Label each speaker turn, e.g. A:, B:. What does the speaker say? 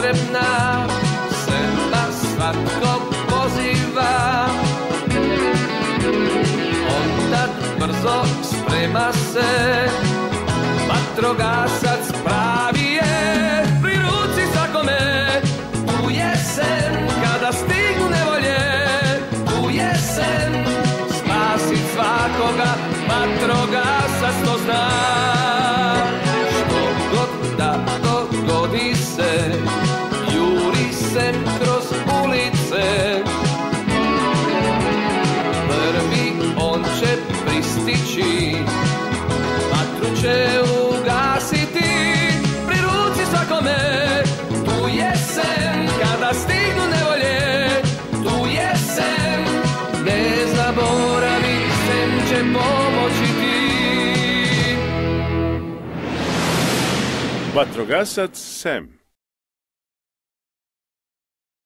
A: potrebna, Sema svatko poziva. On tad brzo sprema se, vatrogasac pravi je, pri ruci svakome. Tu jesen, kada stignu nevolje, tu jesen, spasit svakoga, vatrogasac to zna. Što god da dogodi se, juri se kroz ulice. Prvi on će pristići, vatru će ugasiti, pri ruci svakome. Tu jesen, kada stignu nevolje, tu jesen, ne zaboravi, sem će pomoći ti.
B: Vatrogasac Sam.